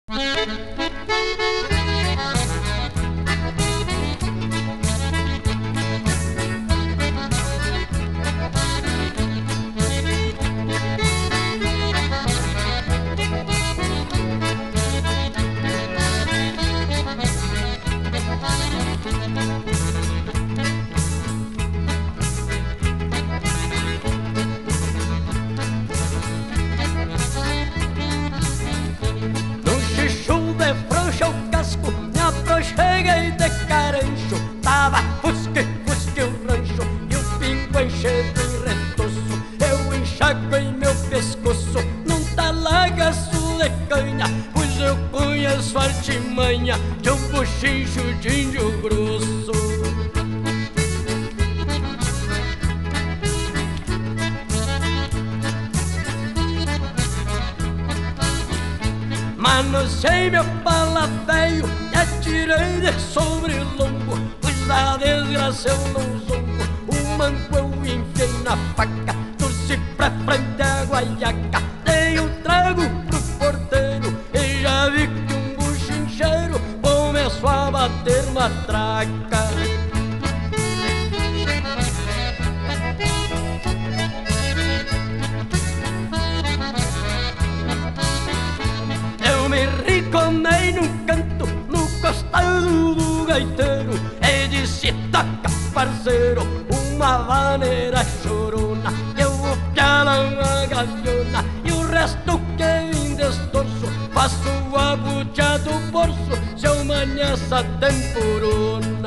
Cheguei de carancho, tava fusque o rancho e o pingo enchendo em retoço. Eu enxaguei meu pescoço num talagaço de canha, pois eu conheço a artimanha de um buchincho de índio grosso. Manoseei meu pala velho e atirei de sobre lombo, pois a desgraça eu não zombo. O manco eu enfiei na faca, torci pra frente a guaiaca, dei um trago pro porteiro e já vi que um buchincheiro começou a bater matraca. Me recomei num canto, no costado do gaiteiro, e disse: toca, parceiro, uma vaneira chorona, eu vou pialar uma galhona, e o resto que em destorço faço a bucha do bolso, se eu manhã essa temporona.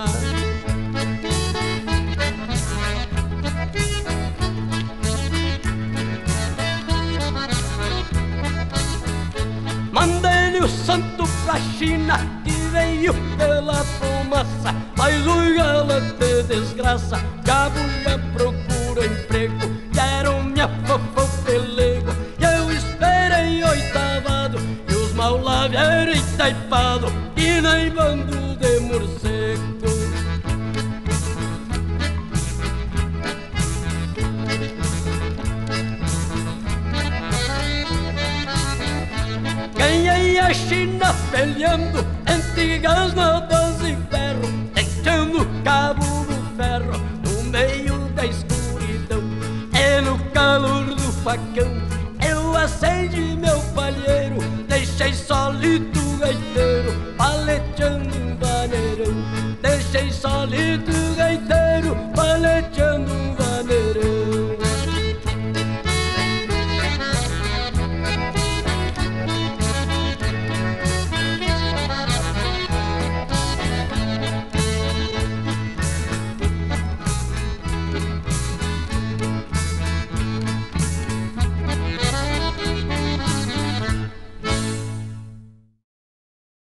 Mandei-lhe o santo pra China, que veio pela fumaça, mas o galante desgraça, cabo já procura emprego, deram-me a fofo pelego, e eu esperei oitavado, e os mal lá vieram taipado, e nem bando de morcego. Ganhei a China peleando entre gasnadas e ferro, tentando cabo do ferro no meio da escuridão. E no calor do facão eu acendi meu palheiro, deixei solito o gaiteiro paleteando um vaneirão. Deixei solito o gaiteiro paleteando um vaneirão.